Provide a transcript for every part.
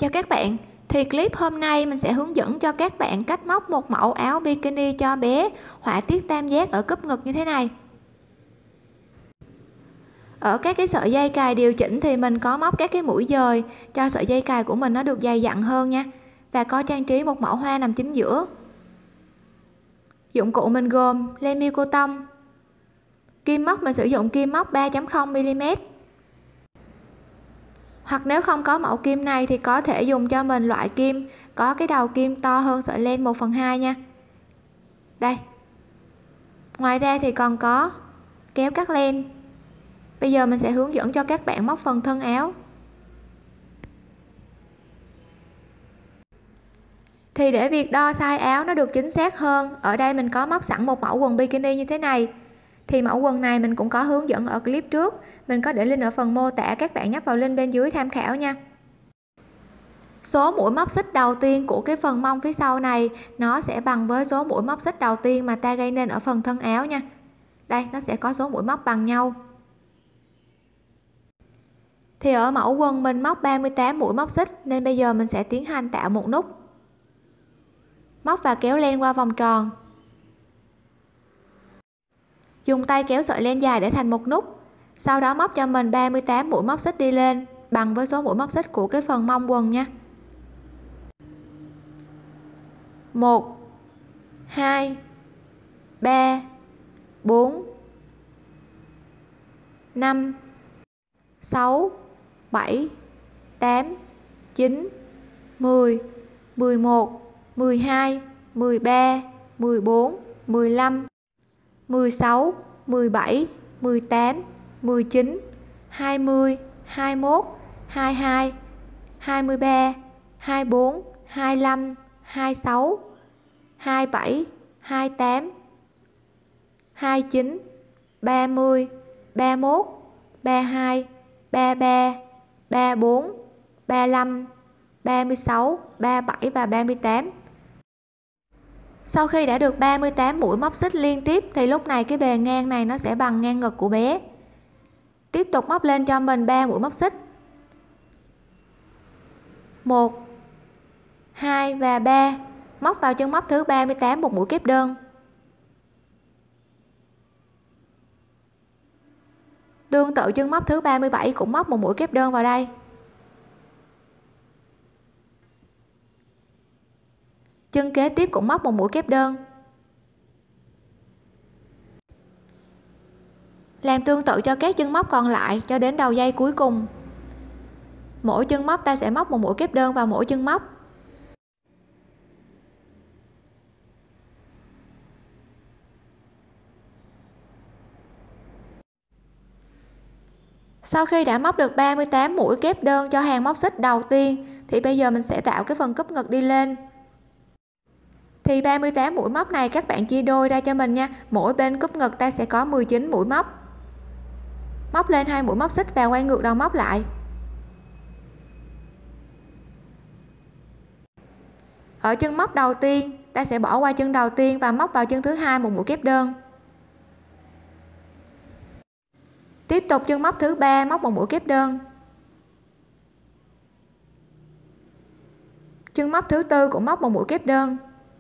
Chào các bạn, thì clip hôm nay mình sẽ hướng dẫn cho các bạn cách móc một mẫu áo bikini cho bé họa tiết tam giác ở cúp ngực như thế này. Ở các cái sợi dây cài điều chỉnh thì mình có móc các cái mũi dời cho sợi dây cài của mình nó được dày dặn hơn nha, và có trang trí một mẫu hoa nằm chính giữa. Dụng cụ mình gồm len miêu cô tông, kim móc mình sử dụng kim móc 3.0 mm, hoặc nếu không có mẫu kim này thì có thể dùng cho mình loại kim có cái đầu kim to hơn sợi len 1/2 nha. Đây. Ngoài ra thì còn có kéo cắt len. Bây giờ mình sẽ hướng dẫn cho các bạn móc phần thân áo. Thì để việc đo size áo nó được chính xác hơn, ở đây mình có móc sẵn một mẫu quần bikini như thế này. Thì mẫu quần này mình cũng có hướng dẫn ở clip trước, mình có để link ở phần mô tả, các bạn nhấp vào link bên dưới tham khảo nha. Số mũi móc xích đầu tiên của cái phần mông phía sau này nó sẽ bằng với số mũi móc xích đầu tiên mà ta gây nên ở phần thân áo nha. Đây, nó sẽ có số mũi móc bằng nhau. Thì ở mẫu quần mình móc 38 mũi móc xích, nên bây giờ mình sẽ tiến hành tạo một nút. Móc và kéo len qua vòng tròn. Dùng tay kéo sợi len dài để thành một nút. Sau đó móc cho mình 38 mũi móc xích đi lên, bằng với số mũi móc xích của cái phần mông quần nha. 1 2 3 4 5 6 7 8 9 10 11 12 13 14 15 16 17 18 19 20 21 22 23 24 25 26 27 28 29 30 31 32 33 34 35 36 37 và 38. Sau khi đã được 38 mũi móc xích liên tiếp thì lúc này cái bề ngang này nó sẽ bằng ngang ngực của bé. Tiếp tục móc lên cho mình 3 mũi móc xích. 1 2 và 3, móc vào chân móc thứ 38 một mũi kép đơn. Tương tự chân móc thứ 37 cũng móc một mũi kép đơn vào đây. Chân kế tiếp cũng móc một mũi kép đơn. Làm tương tự cho các chân móc còn lại cho đến đầu dây cuối cùng. Mỗi chân móc ta sẽ móc một mũi kép đơn vào mỗi chân móc. Sau khi đã móc được 38 mũi kép đơn cho hàng móc xích đầu tiên thì bây giờ mình sẽ tạo cái phần cúp ngực đi lên. Thì 38 mũi móc này các bạn chia đôi ra cho mình nha. Mỗi bên cúp ngực ta sẽ có 19 mũi móc. Móc lên 2 mũi móc xích và quay ngược đầu móc lại. Ở chân móc đầu tiên ta sẽ bỏ qua chân đầu tiên và móc vào chân thứ hai một mũi kép đơn. Tiếp tục chân móc thứ 3 móc một mũi kép đơn. Chân móc thứ 4 cũng móc một mũi kép đơn.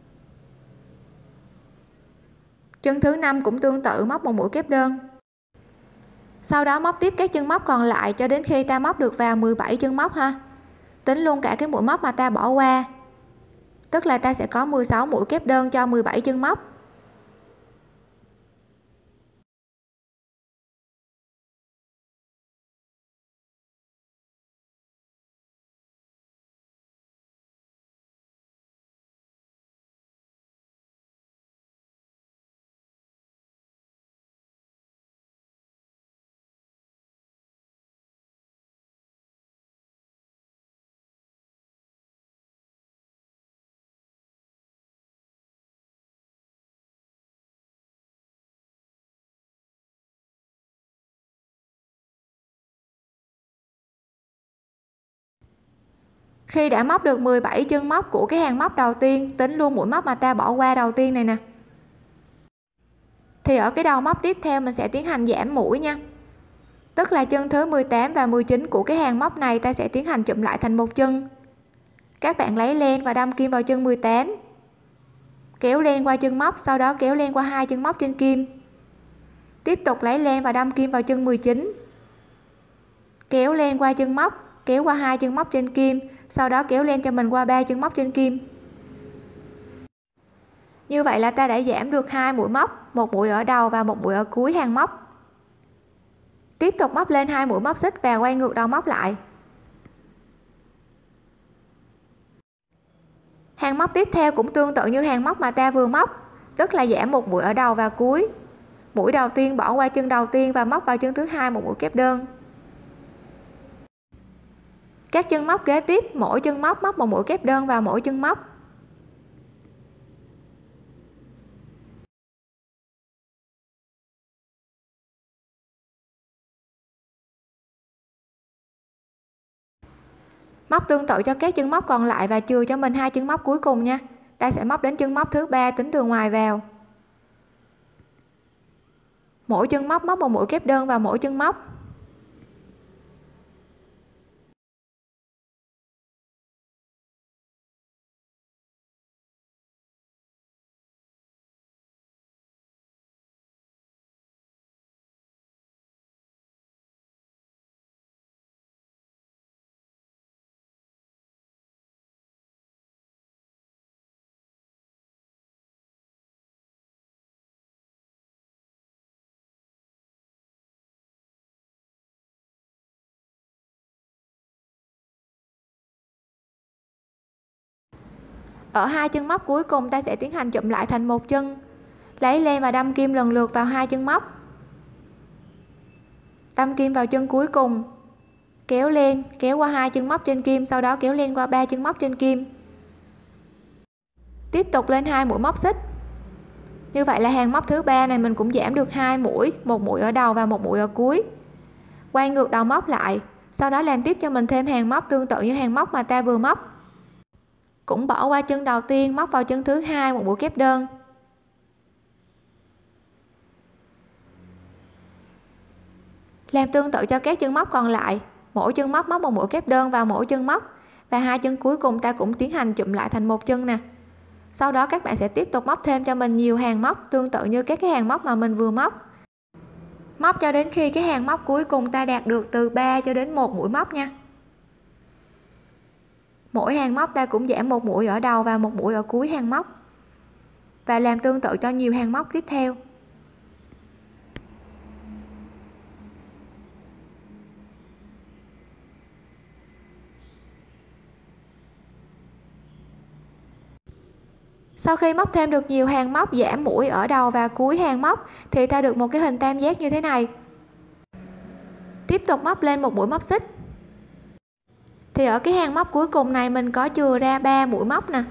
Chân thứ 5 cũng tương tự móc một mũi kép đơn. Sau đó móc tiếp các chân móc còn lại cho đến khi ta móc được vào 17 chân móc ha. Tính luôn cả cái mũi móc mà ta bỏ qua. Tức là ta sẽ có 16 mũi kép đơn cho 17 chân móc. Khi đã móc được 17 chân móc của cái hàng móc đầu tiên, tính luôn mũi móc mà ta bỏ qua đầu tiên này nè, thì ở cái đầu móc tiếp theo mình sẽ tiến hành giảm mũi nha. Tức là chân thứ 18 và 19 của cái hàng móc này ta sẽ tiến hành chụm lại thành một chân. Các bạn lấy len và đâm kim vào chân 18, kéo len qua chân móc, sau đó kéo len qua hai chân móc trên kim. Tiếp tục lấy len và đâm kim vào chân 19, kéo len qua chân móc, kéo qua hai chân móc trên kim, sau đó kéo len cho mình qua 3 chân móc trên kim. Như vậy là ta đã giảm được 2 mũi móc, một mũi ở đầu và một mũi ở cuối hàng móc. Tiếp tục móc lên 2 mũi móc xích và quay ngược đầu móc lại. Hàng móc tiếp theo cũng tương tự như hàng móc mà ta vừa móc, tức là giảm một mũi ở đầu và cuối. Mũi đầu tiên bỏ qua chân đầu tiên và móc vào chân thứ hai một mũi kép đơn. Các chân móc kế tiếp, mỗi chân móc móc một mũi kép đơn vào mỗi chân móc. Móc tương tự cho các chân móc còn lại và chừa cho mình hai chân móc cuối cùng nha. Ta sẽ móc đến chân móc thứ 3 tính từ ngoài vào. Mỗi chân móc móc một mũi kép đơn vào mỗi chân móc. Ở hai chân móc cuối cùng ta sẽ tiến hành chụm lại thành một chân. Lấy len và đâm kim lần lượt vào hai chân móc. Đâm kim vào chân cuối cùng. Kéo len, kéo qua hai chân móc trên kim, sau đó kéo len qua 3 chân móc trên kim. Tiếp tục lên 2 mũi móc xích. Như vậy là hàng móc thứ 3 này mình cũng giảm được 2 mũi, một mũi ở đầu và một mũi ở cuối. Quay ngược đầu móc lại, sau đó làm tiếp cho mình thêm hàng móc tương tự như hàng móc mà ta vừa móc. Cũng bỏ qua chân đầu tiên, móc vào chân thứ hai một mũi kép đơn. Làm tương tự cho các chân móc còn lại, mỗi chân móc móc một mũi kép đơn vào mỗi chân móc và hai chân cuối cùng ta cũng tiến hành chụm lại thành một chân nè. Sau đó các bạn sẽ tiếp tục móc thêm cho mình nhiều hàng móc tương tự như các cái hàng móc mà mình vừa móc. Móc cho đến khi cái hàng móc cuối cùng ta đạt được từ 3 cho đến 1 mũi móc nha. Mỗi hàng móc ta cũng giảm một mũi ở đầu và một mũi ở cuối hàng móc. Và làm tương tự cho nhiều hàng móc tiếp theo. Sau khi móc thêm được nhiều hàng móc giảm mũi ở đầu và cuối hàng móc thì ta được một cái hình tam giác như thế này. Tiếp tục móc lên một mũi móc xích. Thì ở cái hàng móc cuối cùng này mình có chừa ra 3 mũi móc nè.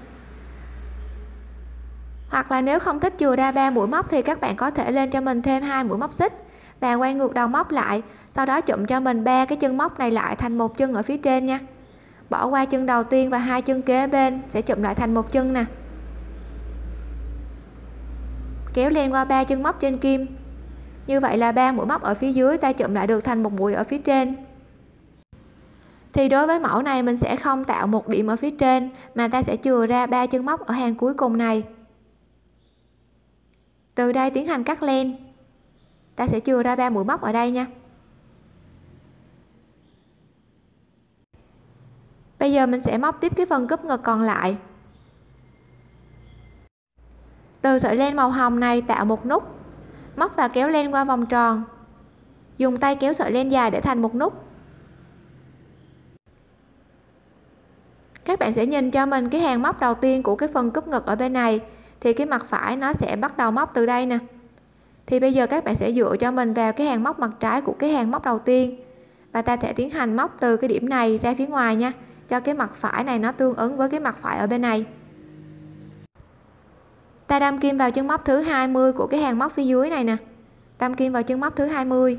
Hoặc là nếu không thích chừa ra 3 mũi móc thì các bạn có thể lên cho mình thêm 2 mũi móc xích và quay ngược đầu móc lại, sau đó chụm cho mình 3 cái chân móc này lại thành một chân ở phía trên nha. Bỏ qua chân đầu tiên và hai chân kế bên sẽ chụm lại thành một chân nè. Kéo len qua 3 chân móc trên kim. Như vậy là 3 mũi móc ở phía dưới ta chụm lại được thành một mũi ở phía trên. Thì đối với mẫu này mình sẽ không tạo một điểm ở phía trên mà ta sẽ chừa ra 3 chân móc ở hàng cuối cùng này. Từ đây tiến hành cắt len. Ta sẽ chừa ra 3 mũi móc ở đây nha. Bây giờ mình sẽ móc tiếp cái phần cúp ngực còn lại. Từ sợi len màu hồng này tạo một nút, móc và kéo len qua vòng tròn, dùng tay kéo sợi len dài để thành một nút. Các bạn sẽ nhìn cho mình cái hàng móc đầu tiên của cái phần cúp ngực ở bên này thì cái mặt phải nó sẽ bắt đầu móc từ đây nè. Thì bây giờ các bạn sẽ dựa cho mình vào cái hàng móc mặt trái của cái hàng móc đầu tiên và ta sẽ tiến hành móc từ cái điểm này ra phía ngoài nha, cho cái mặt phải này nó tương ứng với cái mặt phải ở bên này. Ta đâm kim vào chân móc thứ 20 của cái hàng móc phía dưới này nè. Đâm kim vào chân móc thứ 20.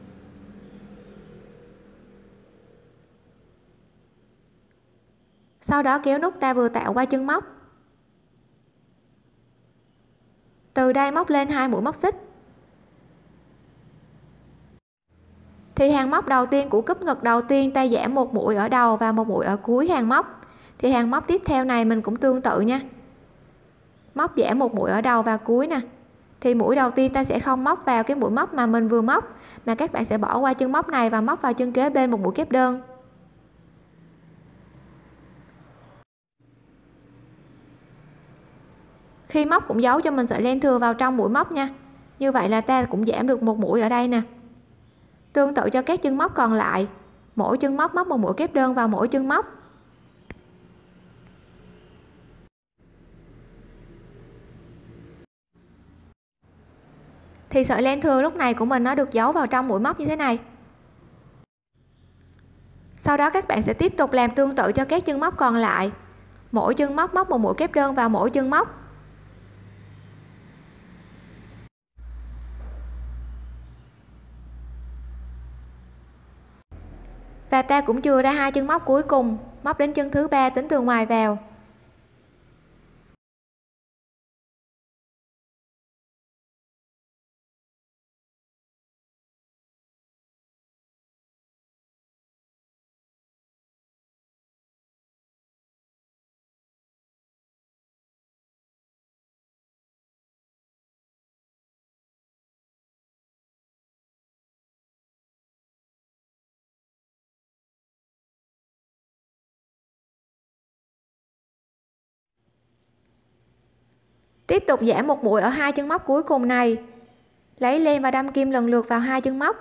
Sau đó kéo nút ta vừa tạo qua chân móc. Từ đây móc lên 2 mũi móc xích. Thì hàng móc đầu tiên của cúp ngực đầu tiên ta giảm một mũi ở đầu và một mũi ở cuối hàng móc. Thì hàng móc tiếp theo này mình cũng tương tự nha, móc giảm một mũi ở đầu và cuối nè. Thì mũi đầu tiên ta sẽ không móc vào cái mũi móc mà mình vừa móc, mà các bạn sẽ bỏ qua chân móc này và móc vào chân kế bên một mũi kép đơn. Khi móc cũng giấu cho mình sợi len thừa vào trong mũi móc nha, như vậy là ta cũng giảm được một mũi ở đây nè. Tương tự cho các chân móc còn lại, mỗi chân móc móc một mũi kép đơn vào mỗi chân móc. Thì sợi len thừa lúc này của mình nó được giấu vào trong mũi móc như thế này. Sau đó các bạn sẽ tiếp tục làm tương tự cho các chân móc còn lại, mỗi chân móc móc một mũi kép đơn vào mỗi chân móc. Và ta cũng chừa ra hai chân móc cuối cùng, móc đến chân thứ 3 tính từ ngoài vào. Tiếp tục giảm một mũi ở hai chân móc cuối cùng này, lấy len và đâm kim lần lượt vào hai chân móc.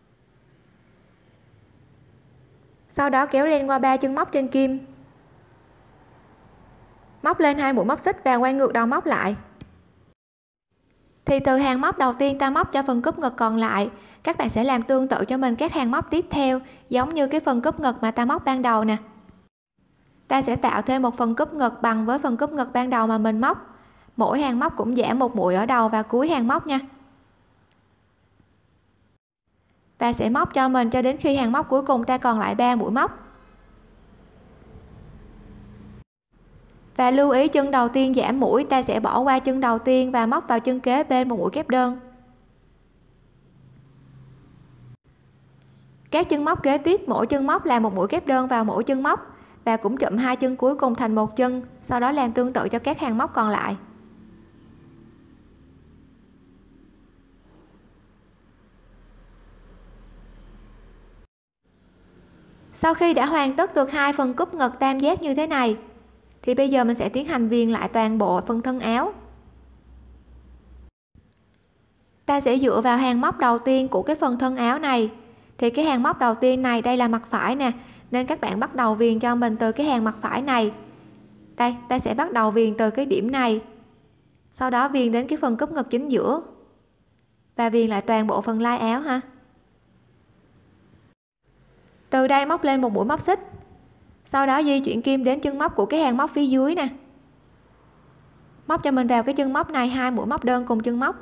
Sau đó kéo len qua 3 chân móc trên kim, móc lên 2 mũi móc xích và quay ngược đầu móc lại. Thì từ hàng móc đầu tiên ta móc cho phần cúp ngực còn lại, các bạn sẽ làm tương tự cho mình các hàng móc tiếp theo, giống như cái phần cúp ngực mà ta móc ban đầu nè. Ta sẽ tạo thêm một phần cúp ngực bằng với phần cúp ngực ban đầu mà mình móc. Mỗi hàng móc cũng giảm một mũi ở đầu và cuối hàng móc nha. Ta sẽ móc cho mình cho đến khi hàng móc cuối cùng ta còn lại 3 mũi móc. Và lưu ý chân đầu tiên giảm mũi, ta sẽ bỏ qua chân đầu tiên và móc vào chân kế bên một mũi kép đơn. Các chân móc kế tiếp mỗi chân móc là một mũi kép đơn vào mỗi chân móc và cũng chụm hai chân cuối cùng thành một chân, sau đó làm tương tự cho các hàng móc còn lại. Sau khi đã hoàn tất được hai phần cúp ngực tam giác như thế này thì bây giờ mình sẽ tiến hành viền lại toàn bộ phần thân áo. Ta sẽ dựa vào hàng móc đầu tiên của cái phần thân áo này, thì cái hàng móc đầu tiên này đây là mặt phải nè, nên các bạn bắt đầu viền cho mình từ cái hàng mặt phải này. Đây, ta sẽ bắt đầu viền từ cái điểm này, sau đó viền đến cái phần cúp ngực chính giữa và viền lại toàn bộ phần lai áo ha. Từ đây móc lên một mũi móc xích, sau đó di chuyển kim đến chân móc của cái hàng móc phía dưới nè, móc cho mình vào cái chân móc này 2 mũi móc đơn cùng chân móc,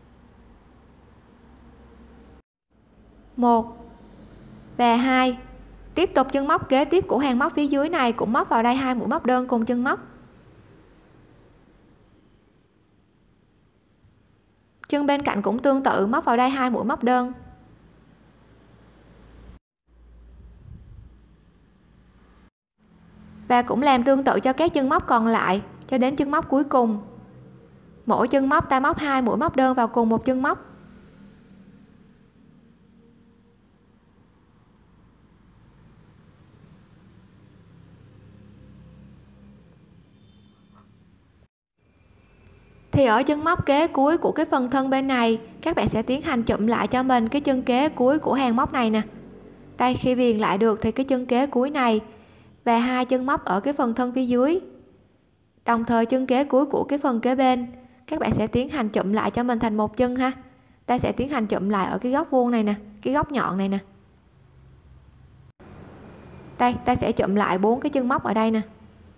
1 và 2. Tiếp tục chân móc kế tiếp của hàng móc phía dưới này cũng móc vào đây 2 mũi móc đơn cùng chân móc. Chân bên cạnh cũng tương tự, móc vào đây 2 mũi móc đơn. Và cũng làm tương tự cho các chân móc còn lại cho đến chân móc cuối cùng. Mỗi chân móc ta móc 2 mũi móc đơn vào cùng một chân móc. Thì ở chân móc kế cuối của cái phần thân bên này, các bạn sẽ tiến hành chụm lại cho mình cái chân kế cuối của hàng móc này nè. Đây, khi viền lại được thì cái chân kế cuối này và hai chân móc ở cái phần thân phía dưới, đồng thời chân kế cuối của cái phần kế bên, các bạn sẽ tiến hành chụm lại cho mình thành một chân ha. Ta sẽ tiến hành chụm lại ở cái góc vuông này nè, cái góc nhọn này nè. Đây, ta sẽ chụm lại 4 cái chân móc ở đây nè.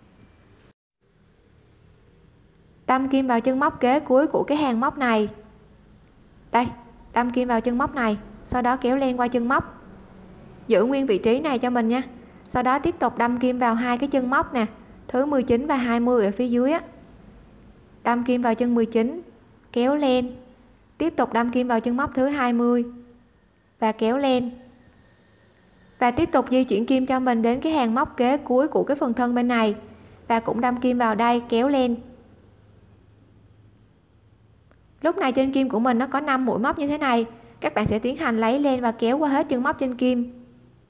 Đâm kim vào chân móc kế cuối của cái hàng móc này. Đây, đâm kim vào chân móc này, sau đó kéo len qua chân móc. Giữ nguyên vị trí này cho mình nha. Sau đó tiếp tục đâm kim vào hai cái chân móc nè, thứ 19 và 20 ở phía dưới á. Đâm kim vào chân 19, kéo len. Tiếp tục đâm kim vào chân móc thứ 20 và kéo len. Và tiếp tục di chuyển kim cho mình đến cái hàng móc kế cuối của cái phần thân bên này và cũng đâm kim vào đây, kéo lên. Lúc này trên kim của mình nó có 5 mũi móc như thế này, các bạn sẽ tiến hành lấy lên và kéo qua hết chân móc trên kim.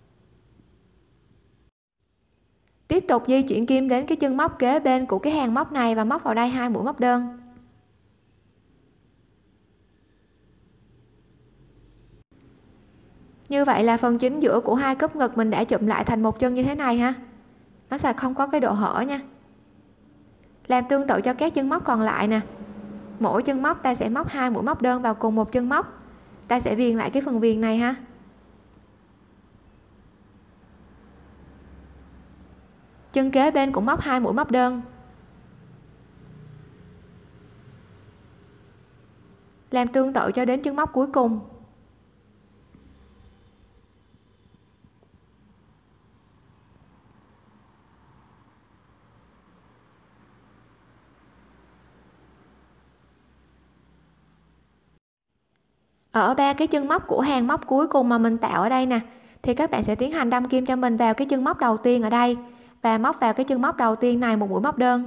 Tiếp tục di chuyển kim đến cái chân móc kế bên của cái hàng móc này và móc vào đây 2 mũi móc đơn. Như vậy là phần chính giữa của hai cúp ngực mình đã chụm lại thành một chân như thế này ha. Nó sẽ không có cái độ hở nha. Làm tương tự cho các chân móc còn lại nè. Mỗi chân móc ta sẽ móc 2 mũi móc đơn vào cùng một chân móc. Ta sẽ viền lại cái phần viền này ha. Chân kế bên cũng móc 2 mũi móc đơn. Làm tương tự cho đến chân móc cuối cùng. Ở ba cái chân móc của hàng móc cuối cùng mà mình tạo ở đây nè, thì các bạn sẽ tiến hành đâm kim cho mình vào cái chân móc đầu tiên ở đây và móc vào cái chân móc đầu tiên này một mũi móc đơn.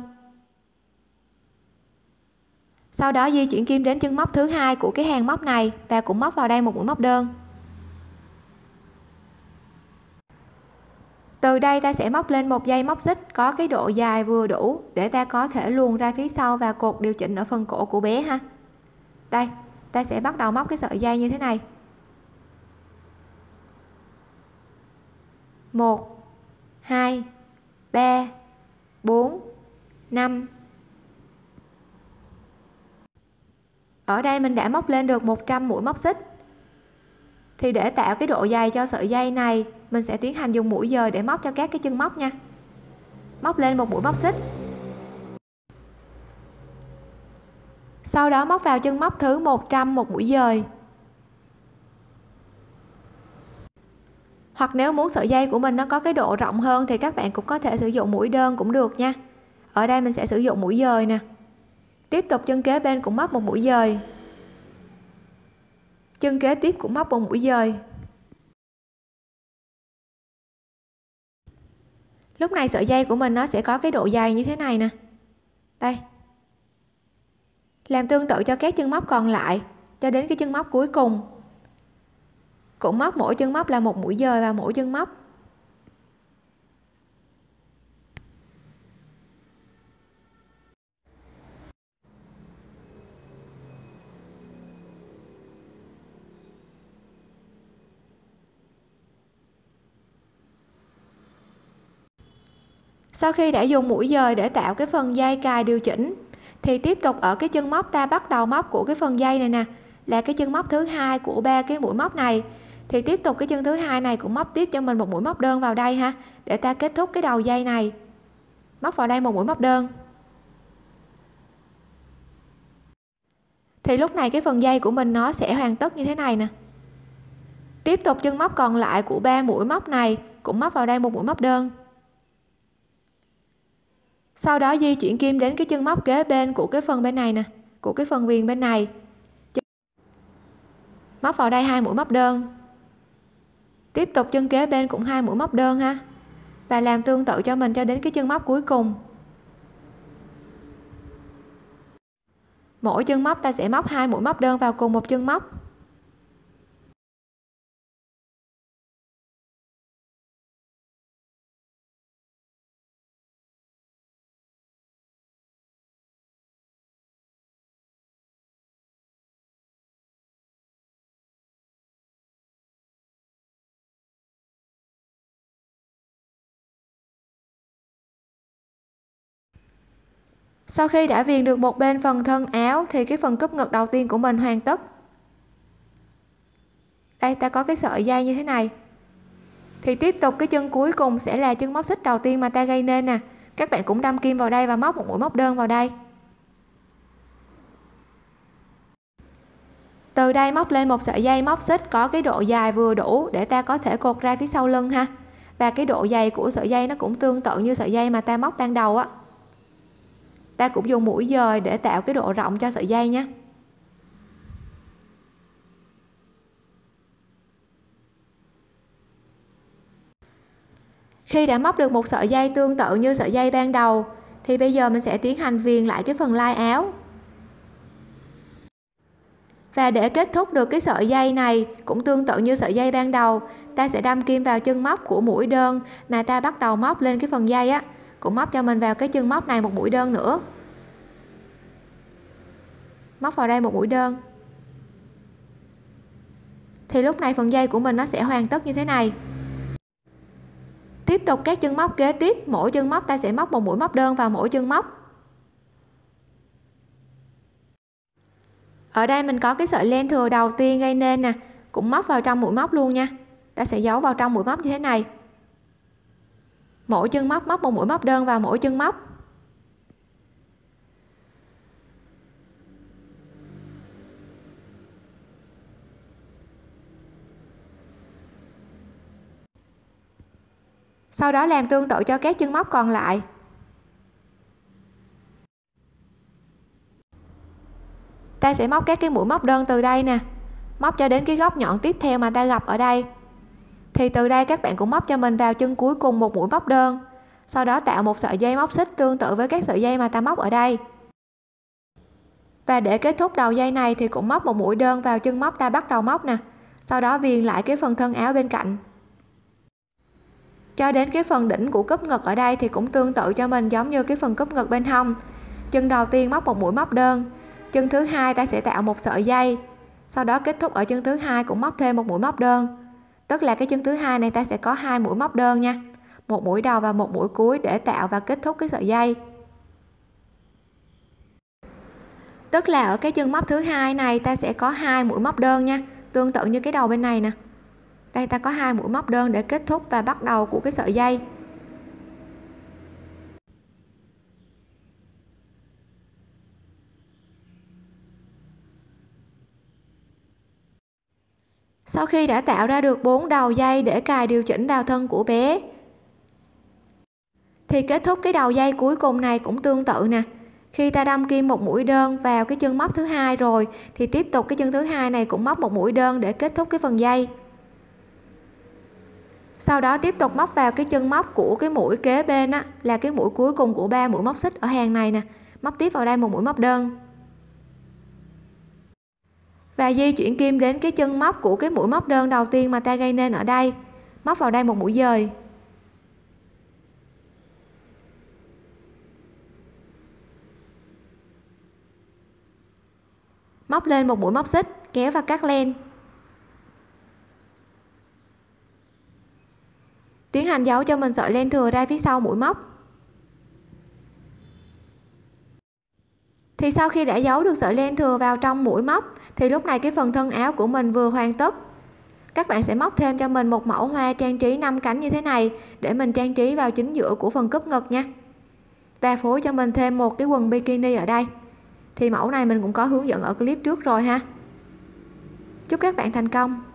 Sau đó di chuyển kim đến chân móc thứ hai của cái hàng móc này và cũng móc vào đây một mũi móc đơn. Từ đây ta sẽ móc lên một dây móc xích có cái độ dài vừa đủ để ta có thể luồn ra phía sau và cột điều chỉnh ở phần cổ của bé ha. Đây, ta sẽ bắt đầu móc cái sợi dây như thế này. 1 2 3 4 5. Ở đây mình đã móc lên được 100 mũi móc xích. Thì để tạo cái độ dày cho sợi dây này, mình sẽ tiến hành dùng mũi dời để móc cho các cái chân móc nha. Móc lên một mũi móc xích. Sau đó móc vào chân móc thứ 100 một mũi dời. Hoặc nếu muốn sợi dây của mình nó có cái độ rộng hơn thì các bạn cũng có thể sử dụng mũi đơn cũng được nha. Ở đây mình sẽ sử dụng mũi dời nè. Tiếp tục chân kế bên cũng móc một mũi dời. Chân kế tiếp cũng móc một mũi dời. Lúc này sợi dây của mình nó sẽ có cái độ dày như thế này nè. Đây. Làm tương tự cho các chân móc còn lại cho đến cái chân móc cuối cùng. Cũng móc mỗi chân móc là một mũi dời vào mỗi chân móc. Sau khi đã dùng mũi dời để tạo cái phần dây cài điều chỉnh thì tiếp tục ở cái chân móc ta bắt đầu móc của cái phần dây này nè, là cái chân móc thứ hai của ba cái mũi móc này, thì tiếp tục cái chân thứ hai này cũng móc tiếp cho mình một mũi móc đơn vào đây ha, để ta kết thúc cái đầu dây này. Móc vào đây một mũi móc đơn. Thì lúc này cái phần dây của mình nó sẽ hoàn tất như thế này nè. Tiếp tục chân móc còn lại của ba mũi móc này cũng móc vào đây một mũi móc đơn. Sau đó di chuyển kim đến cái chân móc kế bên của cái phần bên này nè, của cái phần viền bên này. Móc vào đây 2 mũi móc đơn. Tiếp tục chân kế bên cũng 2 mũi móc đơn ha. Và làm tương tự cho mình cho đến cái chân móc cuối cùng. Mỗi chân móc ta sẽ móc 2 mũi móc đơn vào cùng một chân móc. Sau khi đã viền được một bên phần thân áo thì cái phần cúp ngực đầu tiên của mình hoàn tất. Đây ta có cái sợi dây như thế này. Thì tiếp tục cái chân cuối cùng sẽ là chân móc xích đầu tiên mà ta gây nên nè. Các bạn cũng đâm kim vào đây và móc một mũi móc đơn vào đây. Từ đây móc lên một sợi dây móc xích có cái độ dài vừa đủ để ta có thể cột ra phía sau lưng ha. Và cái độ dày của sợi dây nó cũng tương tự như sợi dây mà ta móc ban đầu á. Ta cũng dùng mũi dời để tạo cái độ rộng cho sợi dây nhé. Khi đã móc được một sợi dây tương tự như sợi dây ban đầu thì bây giờ mình sẽ tiến hành viền lại cái phần lai áo. Và để kết thúc được cái sợi dây này cũng tương tự như sợi dây ban đầu, ta sẽ đâm kim vào chân móc của mũi đơn mà ta bắt đầu móc lên cái phần dây á, cũng móc cho mình vào cái chân móc này một mũi đơn nữa. Móc vào đây một mũi đơn. Thì lúc này phần dây của mình nó sẽ hoàn tất như thế này. Tiếp tục các chân móc kế tiếp, mỗi chân móc ta sẽ móc một mũi móc đơn vào mỗi chân móc. Ở đây mình có cái sợi len thừa đầu tiên gây nên nè, cũng móc vào trong mũi móc luôn nha. Ta sẽ giấu vào trong mũi móc như thế này. Mỗi chân móc móc một mũi móc đơn vào mỗi chân móc. Sau đó làm tương tự cho các chân móc còn lại. Ta sẽ móc các cái mũi móc đơn từ đây nè, móc cho đến cái góc nhọn tiếp theo mà ta gặp ở đây. Thì từ đây các bạn cũng móc cho mình vào chân cuối cùng một mũi móc đơn, sau đó tạo một sợi dây móc xích tương tự với các sợi dây mà ta móc ở đây. Và để kết thúc đầu dây này thì cũng móc một mũi đơn vào chân móc ta bắt đầu móc nè, sau đó viền lại cái phần thân áo bên cạnh. Cho đến cái phần đỉnh của cúp ngực ở đây thì cũng tương tự cho mình giống như cái phần cúp ngực bên hông. Chân đầu tiên móc một mũi móc đơn, chân thứ hai ta sẽ tạo một sợi dây, sau đó kết thúc ở chân thứ hai cũng móc thêm một mũi móc đơn. Tức là cái chân thứ hai này ta sẽ có 2 mũi móc đơn nha, một mũi đầu và một mũi cuối để tạo và kết thúc cái sợi dây. Tức là ở cái chân móc thứ hai này ta sẽ có 2 mũi móc đơn nha, tương tự như cái đầu bên này nè. Đây ta có 2 mũi móc đơn để kết thúc và bắt đầu của cái sợi dây. Sau khi đã tạo ra được 4 đầu dây để cài điều chỉnh vào thân của bé thì kết thúc cái đầu dây cuối cùng này cũng tương tự nè. Khi ta đâm kim một mũi đơn vào cái chân móc thứ hai rồi thì tiếp tục cái chân thứ hai này cũng móc một mũi đơn để kết thúc cái phần dây. Sau đó tiếp tục móc vào cái chân móc của cái mũi kế bên á, là cái mũi cuối cùng của 3 mũi móc xích ở hàng này nè, móc tiếp vào đây một mũi móc đơn. Và di chuyển kim đến cái chân móc của cái mũi móc đơn đầu tiên mà ta gây nên ở đây, móc vào đây một mũi dời. Móc lên một mũi móc xích, kéo và cắt len. Tiến hành giấu cho mình sợi len thừa ra phía sau mũi móc. Thì sau khi đã giấu được sợi len thừa vào trong mũi móc thì lúc này cái phần thân áo của mình vừa hoàn tất. Các bạn sẽ móc thêm cho mình một mẫu hoa trang trí 5 cánh như thế này để mình trang trí vào chính giữa của phần cúp ngực nha. Và phối cho mình thêm một cái quần bikini ở đây. Thì mẫu này mình cũng có hướng dẫn ở clip trước rồi ha. Chúc các bạn thành công.